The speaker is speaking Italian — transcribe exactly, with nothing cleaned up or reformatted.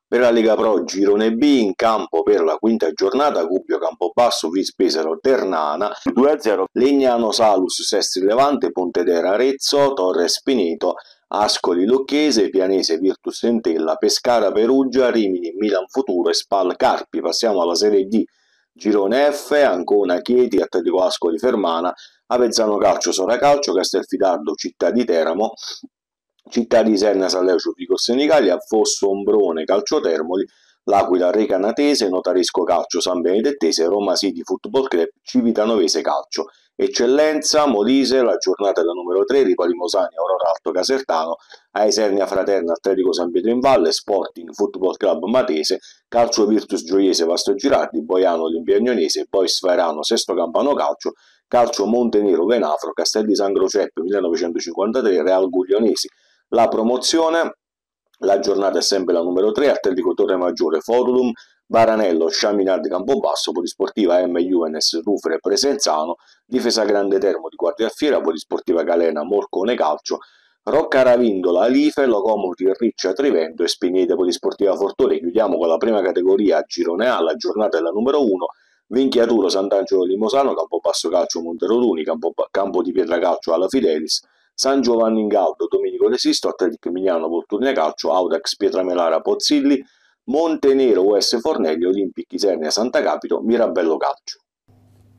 Per la Lega Pro Girone B in campo per la quinta giornata Gubbio Campobasso, Vispesaro Ternana, due a zero Legnano Salus, Sestri Levante, Pontedera Arezzo, Torres Pineto, Ascoli Lucchese, Pianese Virtus Entella, Pescara Perugia, Rimini Milan Futuro e Spal Carpi. Passiamo alla Serie D. Girone F, Ancona Chieti, Atletico Ascoli Fermana, Avezzano Calcio Sora Calcio, Castelfidardo Città di Teramo, Città di Isernia Salleucio Vico Senigallia, Fosso Ombrone Calcio Termoli, L'Aquila Recanatese, Notaresco Calcio San Benedettese, Roma City Football Club, Civitanovese Calcio. Eccellenza, Molise, la giornata è la numero tre, Ripoli Mosani, Aurora Alto Casertano, a Isernia Fraterna Atletico San Pietro in Valle, Sporting Football Club Matese, Calcio Virtus Gioiese Vasto Girardi, Boiano Olimpiagnonese, Bois Vairano Sesto Campano Calcio, Calcio Montenero Venafro, Castel di San Croceppe millenovecentocinquantatré, Real Guglionesi. La promozione, la giornata è sempre la numero tre, Atletico Torre Maggiore Forum, Baranello, Sciaminardi Campobasso, Polisportiva M Juvenes Rufere Presenzano, Difesa Grande Termo di Guardiafiera, Polisportiva Galena Morcone Calcio, Rocca Ravindola Alife, Locomotive Riccia Trivento e Spinete Polisportiva Fortore. Chiudiamo con la prima categoria a Girone A, la giornata è la numero uno, Vinchiaturo Sant'Angelo Limosano, Campobasso Calcio Monteroduni, Campo, Campo di Pietra Calcio alla Fidelis, San Giovanni in Galdo, Domenico De Sisto, Atletic Mignano Volturnia Calcio, Audax Pietramelara Pozzilli, Montenero U S Fornelli, Olimpic Isernia Santa Capito, Mirabello Calcio.